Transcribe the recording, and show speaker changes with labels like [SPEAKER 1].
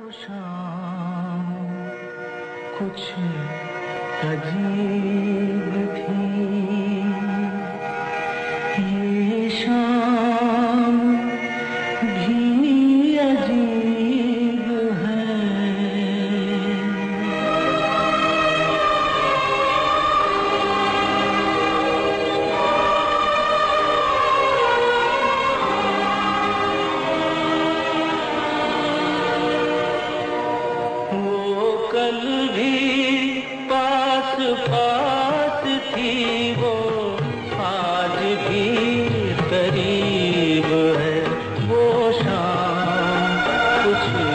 [SPEAKER 1] शाम कुछ अजीब थी, ये शाम भी अजीब है। वो कल भी पास पास थी, वो आज भी करीब है। वो शाम कुछ